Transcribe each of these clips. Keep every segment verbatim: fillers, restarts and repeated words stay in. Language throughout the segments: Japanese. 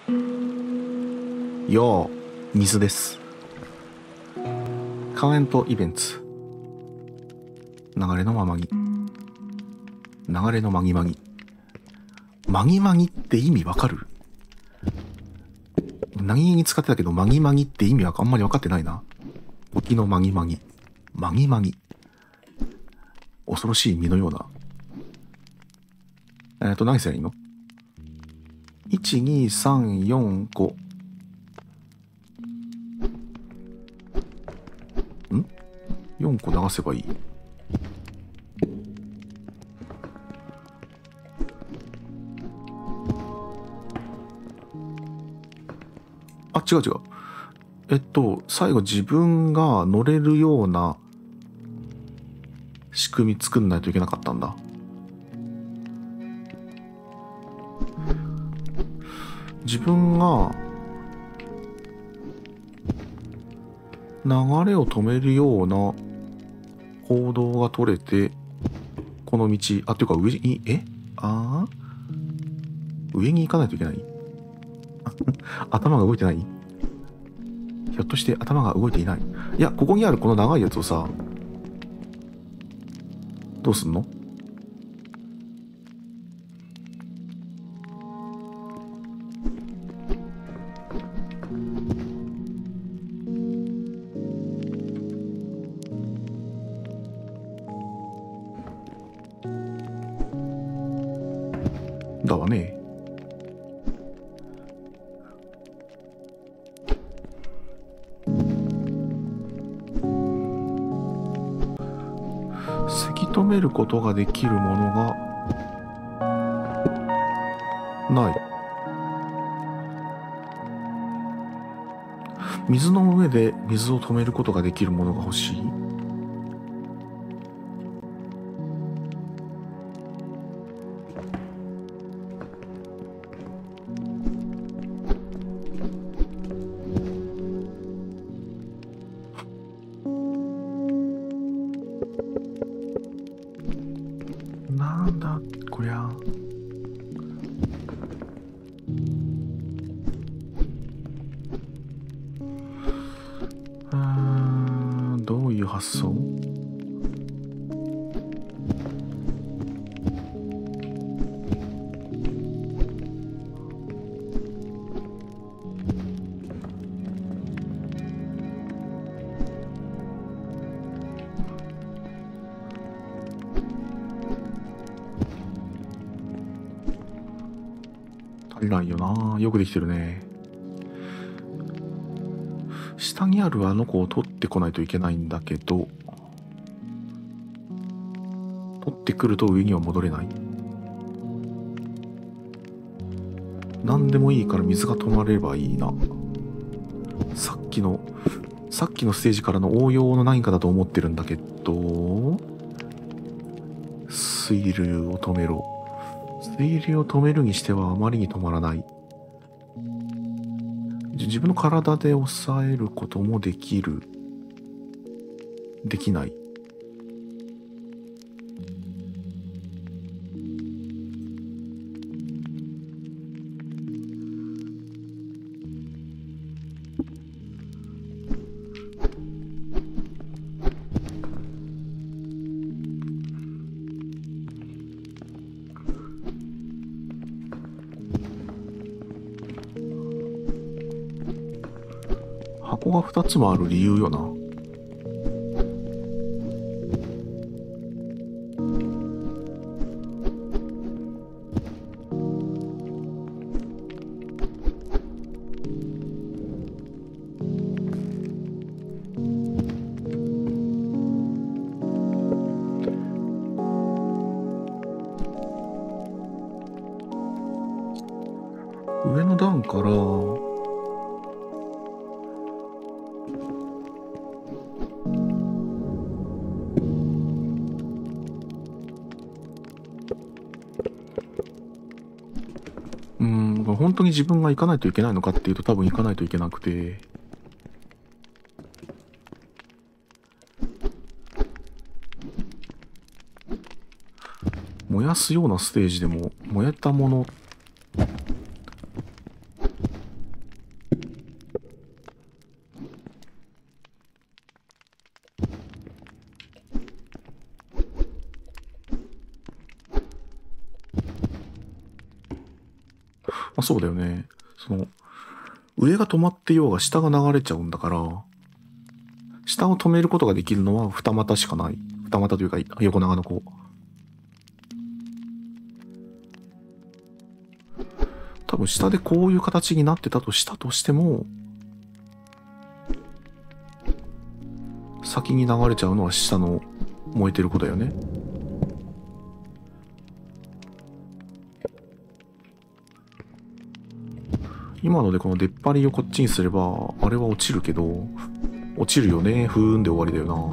よう、水です。カーエントイベンツ。流れのままに。流れのまぎまぎ。まぎまぎって意味わかる？何気に使ってたけど、まぎまぎって意味はあんまりわかってないな。時のまぎまぎ。まぎまぎ。恐ろしい実のような。えっと、何すればいいの？ いち、に、さん、よん、ご。ん ?よん 個流せばいい。あ、違う違う。えっと、最後自分が乗れるような仕組み作んないといけなかったんだ。自分が流れを止めるような行動が取れて、この道、あ、っていうか上に、えあー上に行かないといけない頭が動いてない？ひょっとして頭が動いていない？いや、ここにあるこの長いやつをさ、どうすんの？だわね。せき止めることができるものがない。水の上で水を止めることができるものが欲しい。なんだこりゃ。うーん、どういう発想？足りないよな。よくできてるね。下にあるあの子を取ってこないといけないんだけど、取ってくると上には戻れない。何でもいいから水が止まればいいな。さっきのさっきのステージからの応用の何かだと思ってるんだけど、水流を止めろ。水流を止めるにしてはあまりに止まらない。自分の体で抑えることもできる。できない。箱がふたつもある理由よな。上の段からうーん、本当に自分が行かないといけないのかっていうと多分行かないといけなくて、燃やすようなステージでも燃えたものあ、そうだよね。その、上が止まってようが下が流れちゃうんだから、下を止めることができるのは二股しかない。二股というか横長のこう。多分下でこういう形になってたとしたとしても、先に流れちゃうのは下の燃えてる子だよね。今のでこの出っ張りをこっちにすれば、あれは落ちるけど、落ちるよね、ふーんで終わりだよな。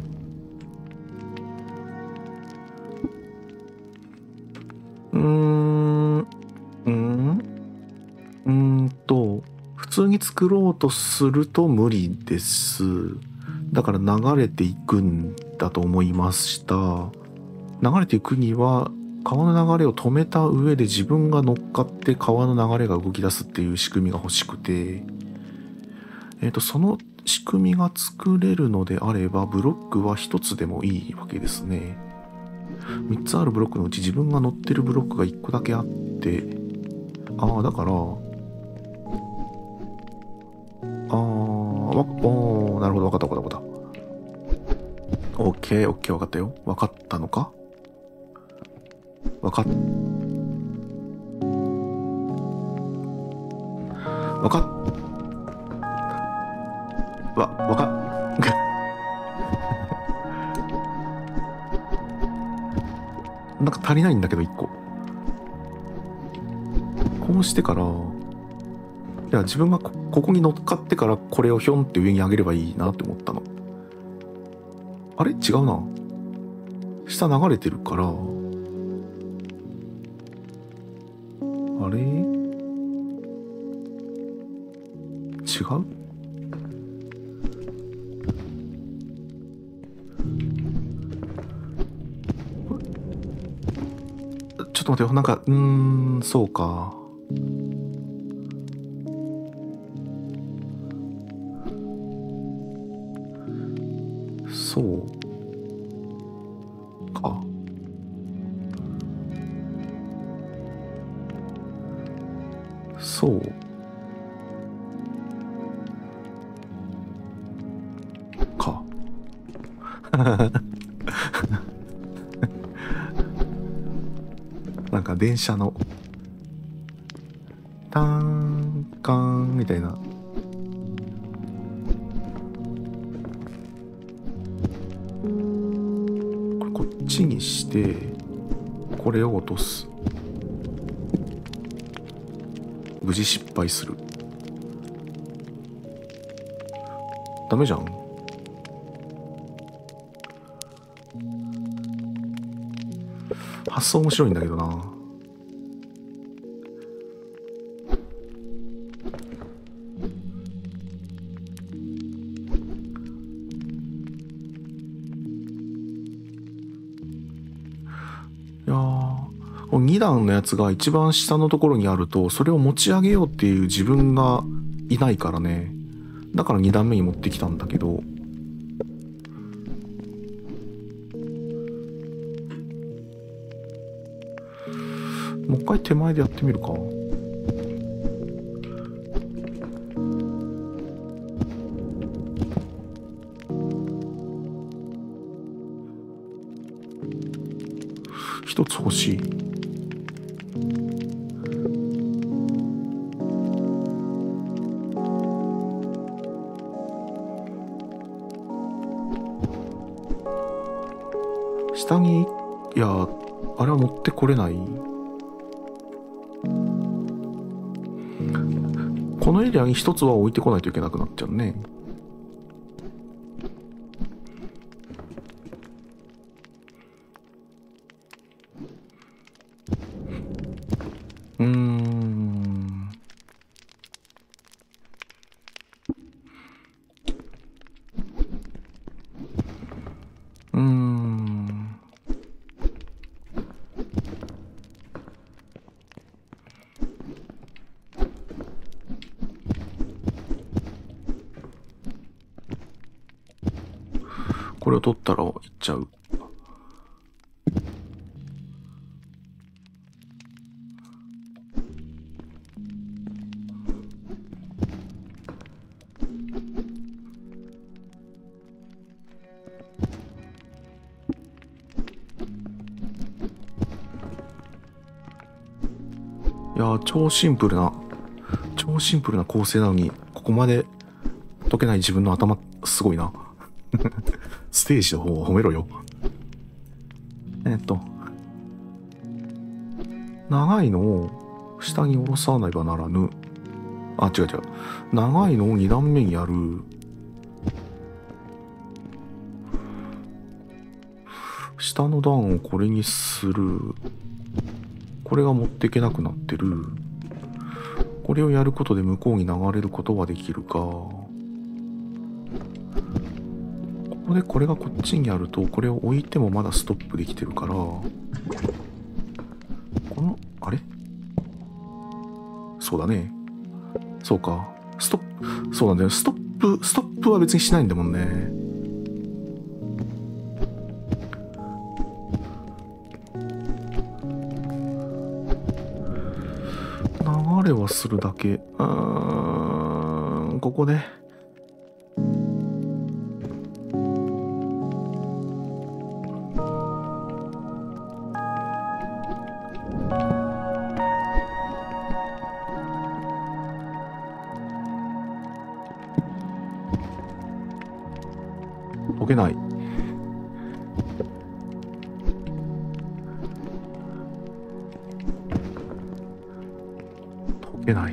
うーん、うーん、うーんと、普通に作ろうとすると無理です。だから流れていくんだと思いました。流れていくには、川の流れを止めた上で自分が乗っかって川の流れが動き出すっていう仕組みが欲しくて、えっと、その仕組みが作れるのであれば、ブロックは一つでもいいわけですね。三つあるブロックのうち自分が乗ってるブロックが一個だけあって、ああ、だから、ああ、わ、おー、なるほど、わかったわかったわかった。オッケー、オッケー、わかったよ。わかったのかわかっ、わかっ、わ、わかっ、なんか足りないんだけど、一個。こうしてから、いや、自分がこ、ここに乗っかってからこれをひょんって上に上げればいいなって思ったの。あれ違うな。下流れてるから、あれ違うちょっと待ってよ。なんか、うーん、そうか。そうか。そうか。なんか電車のターンカーンみたいな。これこっちにしてこれを落とす。無事失敗する。ダメじゃん。発想面白いんだけどな。いやー、に段のやつが一番下のところにあると、それを持ち上げようっていう自分がいないからね。だからに段目に持ってきたんだけど、もう一回手前でやってみるか。一つ欲しい。下に、いや、あれは持ってこれない。このエリアに一つは置いてこないといけなくなっちゃうね。うーん。うーん。これを取ったらいっちゃう。 超シンプルな超シンプルな構成なのにここまで解けない自分の頭すごいな。ステージの方を褒めろよ。えっと長いのを下に下ろさねばならぬ。あ、違う違う。長いのをに段目にやる。下の段をこれにする。これが持っていけなくなってる。これをやることで向こうに流れることはできるか。ここでこれがこっちにあると、これを置いてもまだストップできてるから、この、あれそうだね。そうか。ストップ、そうなんだよ。ストップ、ストップは別にしないんだもんね。流れはするだけ。うーん、ここで。解けない。解けない。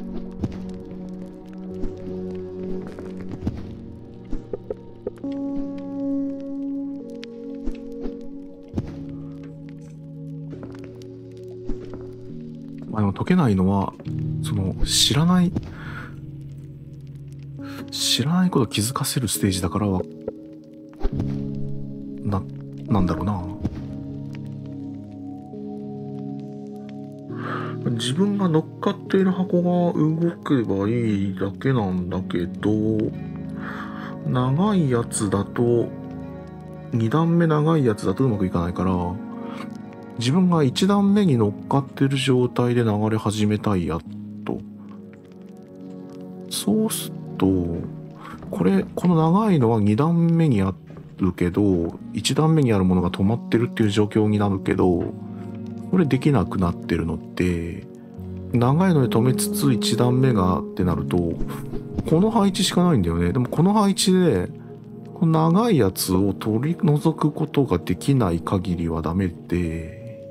まあでも解けないのはその知らない知らないことを気づかせるステージだからはな、なんだろうな。自分が乗っかっている箱が動けばいいだけなんだけど、長いやつだと、に段目長いやつだとうまくいかないから、自分がいち段目に乗っかってる状態で流れ始めたいやと。そうすると、これ、この長いのはに段目にあるけど、いち段目にあるものが止まってるっていう状況になるけど、これできなくなってるのって、長いので止めつついち段目がってなると、この配置しかないんだよね。でもこの配置で、この長いやつを取り除くことができない限りはダメで、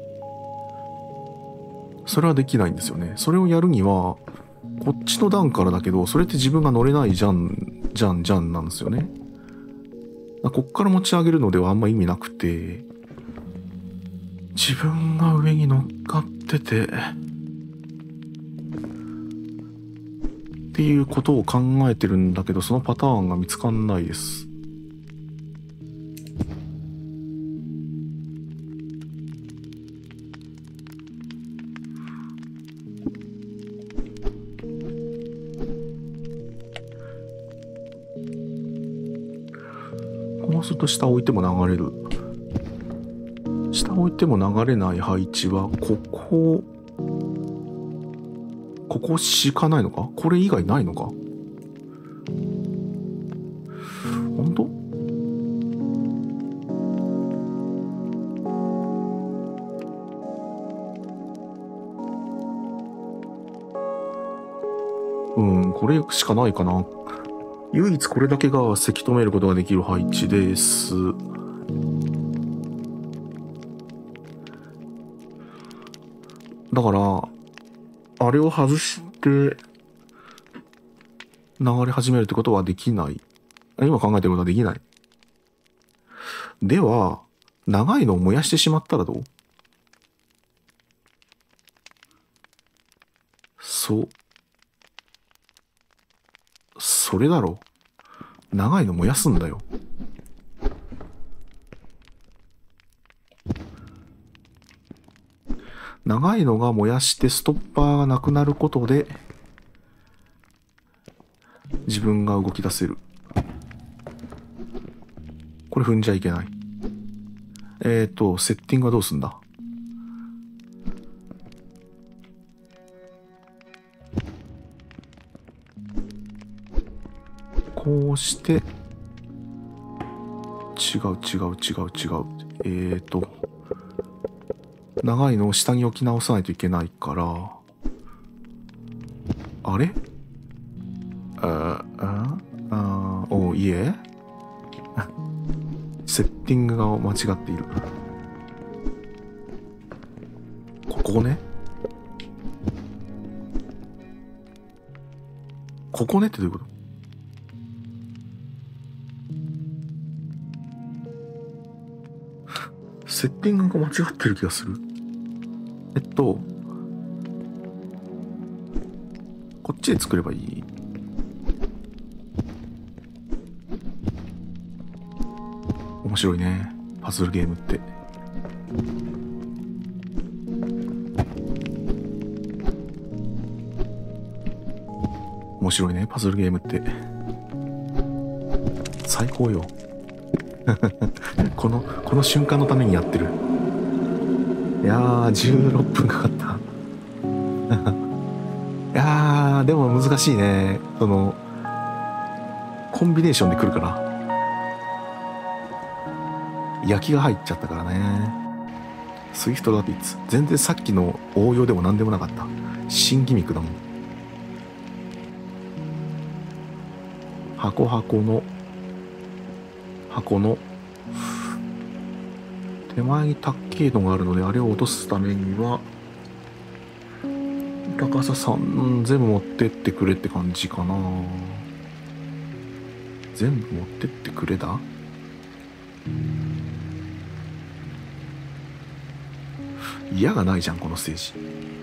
それはできないんですよね。それをやるには、こっちの段からだけど、それって自分が乗れないじゃん、じゃん、じゃんなんですよね。こっから持ち上げるのではあんま意味なくて、自分が上に乗っかってて、っていうことを考えてるんだけど、そのパターンが見つかんないです。こうすると下置いても流れる。下置いても流れない配置は、ここ、ここしかないのか？これ以外ないのか？本当？うん、これしかないかな。唯一これだけがせき止めることができる配置です。だから、あれを外して流れ始めるってことはできない。今考えてることはできない。では、長いのを燃やしてしまったらどう？そう。それだろ。長いの燃やすんだよ。長いのが燃やしてストッパーがなくなることで自分が動き出せる。これ踏んじゃいけない。えっと、セッティングはどうすんだ？こうして、違う違う違う違う。えっと、長いのを下に置き直さないといけないから、 あれあああおいえセッティングが間違っている。ここね。ここねってどういうこと？セッティングが間違ってる気がする。えっとこっちで作ればいい。面白いね、パズルゲームって。面白いね、パズルゲームって。最高よ。この、この瞬間のためにやってる。いやー、じゅうろっぷんかかった。いやー、でも難しいね。その、コンビネーションで来るから。焼きが入っちゃったからね。スイフトラビッツ。全然さっきの応用でも何でもなかった。新ギミックだもん。箱箱の、箱の、手前に高いのがあるので、あれを落とすためには、高ささん、全部持ってってくれって感じかな。全部持ってってくれだ？嫌がないじゃん、このステージ。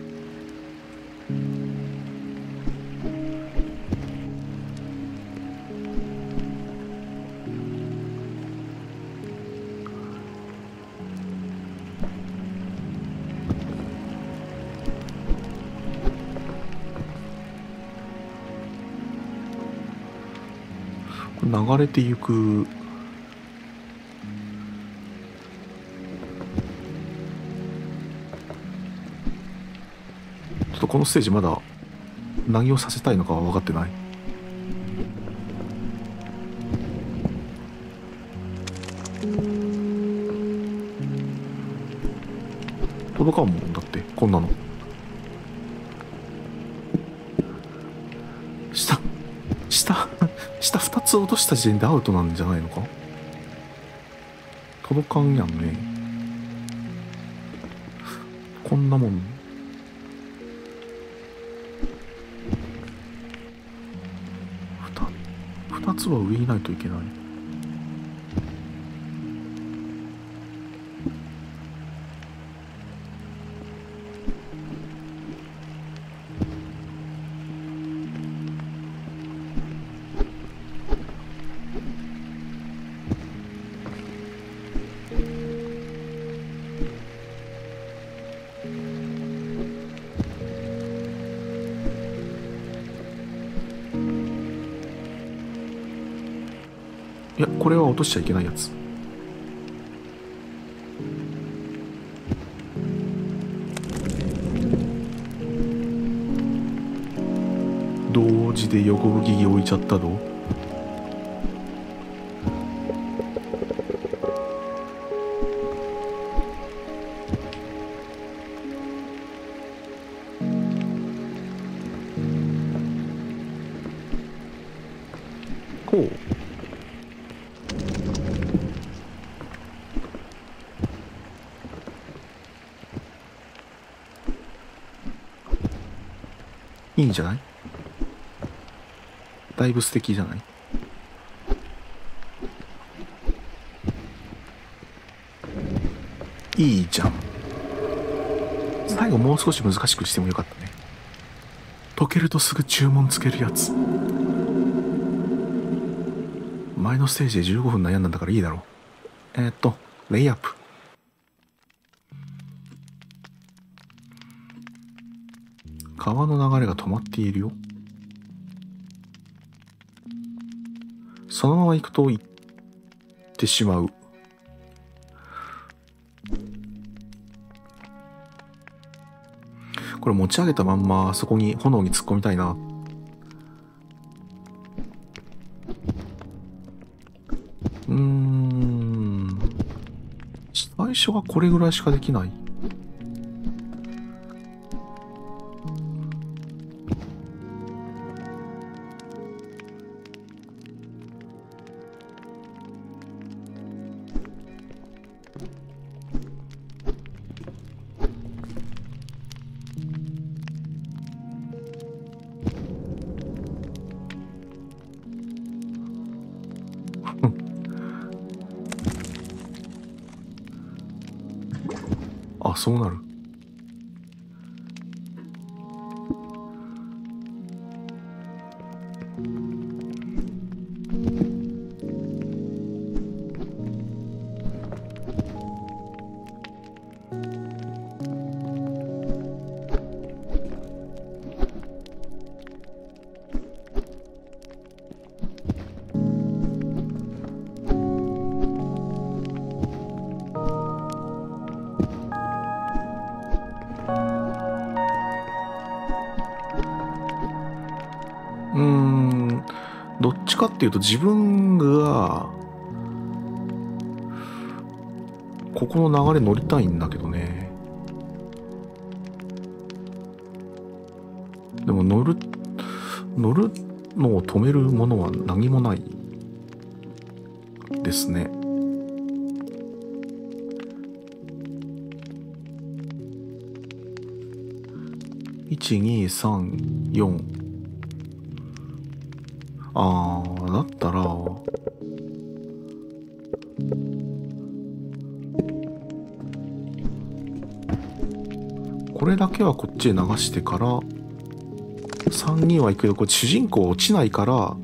流れてゆく。ちょっとこのステージまだ何をさせたいのかは分かってない。届かんもんだってこんなの。下下下ふたつ落とした時点でアウトなんじゃないのか。届かんやんね。こんなもん。ふたつは上にないといけない。いや、これは落としちゃいけないやつ。同時で横向きに置いちゃったぞ。こう。いいんじゃない？だいぶ素敵じゃない？いいじゃん。最後もう少し難しくしてもよかったね。解けるとすぐ注文つけるやつ。前のステージでじゅうごふん悩んだんだからいいだろう。えー、っとレイアップ。川の流れが止まっているよ。そのまま行くと行ってしまう。これ持ち上げたまんまそこに炎に突っ込みたいな。うーん、最初はこれぐらいしかできない。 そうなる。うーん、どっちかっていうと自分がここの流れ乗りたいんだけどね。でも乗る乗るのを止めるものは何もないですね。いちにさんよん。あー、だったらこれだけはこっちへ流してからさんには行くけど、これ主人公落ちないから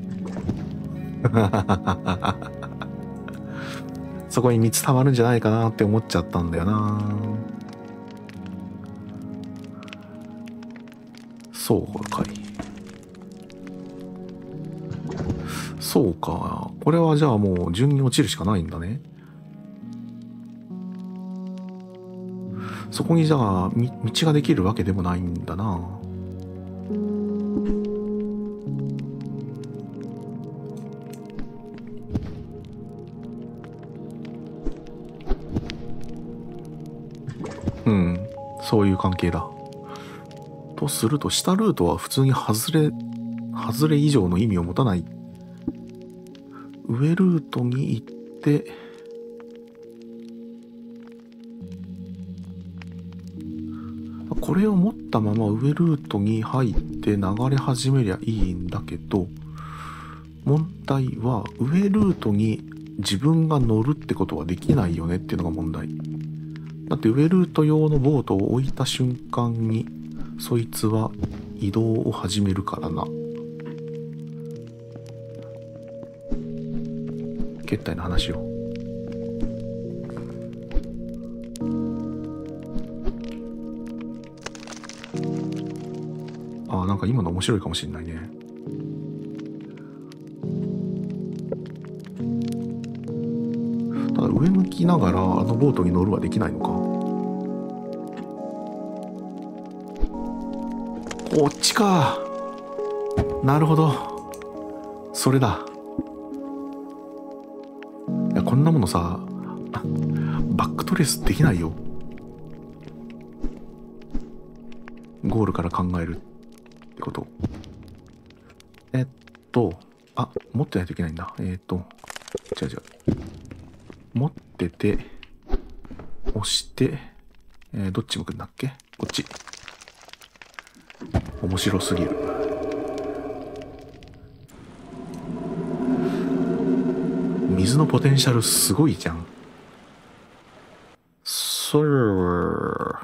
そこに水溜まるんじゃないかなって思っちゃったんだよな。そうかい。そうか。これはじゃあもう順に落ちるしかないんだね。そこにじゃあ道ができるわけでもないんだな。うん、そういう関係だ。とすると下ルートは普通に外れ外れ以上の意味を持たない。上ルートに行ってこれを持ったまま上ルートに入って流れ始めりゃいいんだけど、問題は上ルートに自分が乗るってことはできないよねっていうのが問題。だって上ルート用のボートを置いた瞬間にそいつは移動を始めるからな。決体の話を。ああ、なんか今の面白いかもしれないね。ただ上向きながらあのボートに乗るはできないのか。こっちか。なるほど。それだ。いや、こんなものさ、バックトレースできないよ。ゴールから考えるってこと。えっと、あ、持ってないといけないんだ。えっと、違う違う。持ってて、押して、えー、どっち向くんだっけ？こっち。面白すぎる。水のポテンシャルすごいじゃん。そー。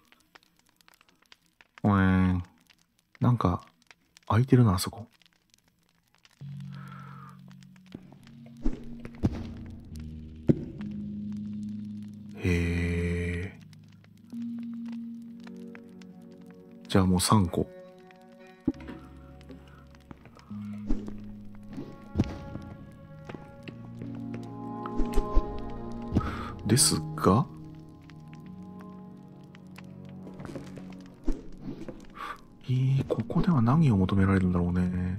えー、なんか、空いてるな、あそこ。へえ。じゃあもうさんこ。ですが、えー、ここでは何を求められるんだろうね。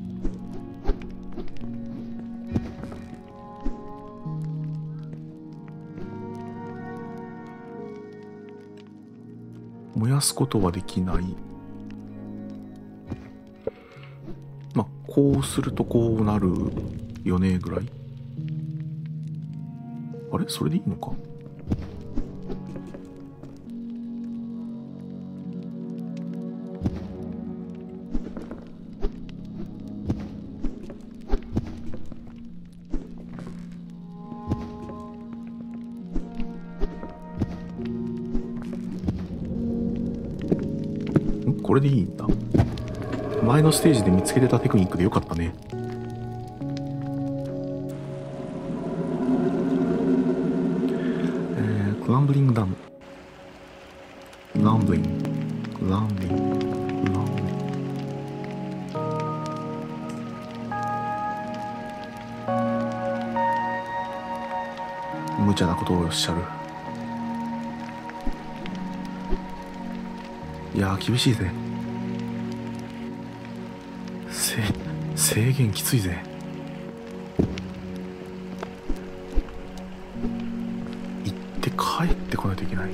燃やすことはできない。まあ、こうするとこうなるよねぐらい。あれ？それでいいのか？ これでいいんだ。前のステージで見つけてたテクニックでよかったね。えー、クランブリングダム。ランブリング。ランブリング。ランブリング。無茶なことをおっしゃる。いやー厳しいぜ。せ制限きついぜ。行って帰ってこないといけない。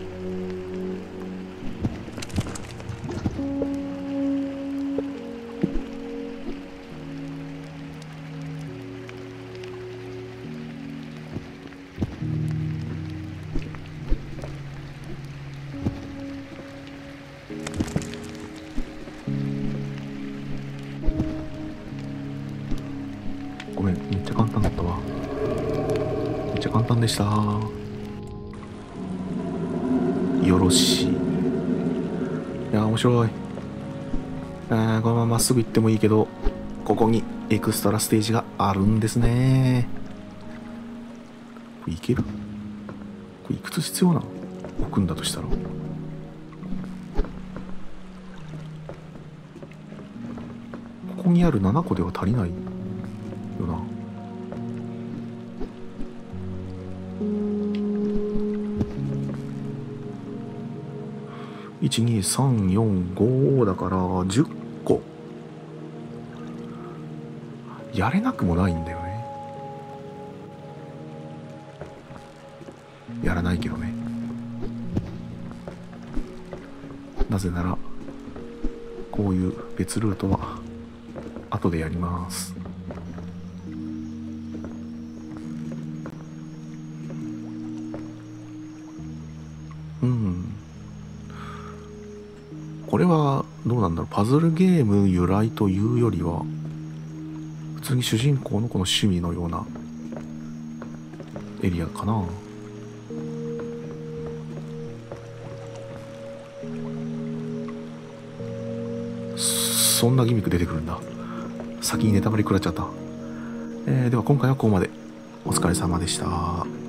ごめん、めっちゃ簡単だったわ。めっちゃ簡単でした。よろしい。いや面白い。えー、このまままっすぐ行ってもいいけど、ここにエクストラステージがあるんですね。これいける？これいくつ必要なの？置くんだとしたら。ここにあるななこでは足りないよな。いちにさんよんごだからじゅっこやれなくもないんだよね。やらないけどね。なぜならこういう別ルートは後でやります。うんこれはどうなんだろう。パズルゲーム由来というよりは普通に主人公のこの趣味のようなエリアかな。そんなギミック出てくるんだ。先にネタバレ食らっちゃった。えー、では今回はここまで。お疲れ様でした。